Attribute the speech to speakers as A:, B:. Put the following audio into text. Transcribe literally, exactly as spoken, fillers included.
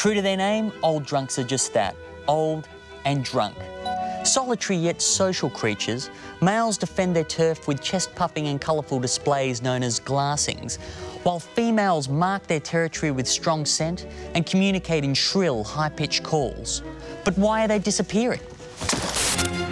A: True to their name, old drunks are just that, old and drunk. Solitary yet social creatures, males defend their turf with chest-puffing and colourful displays known as glassings, while females mark their territory with strong scent and communicate in shrill, high-pitched calls. But why are they disappearing?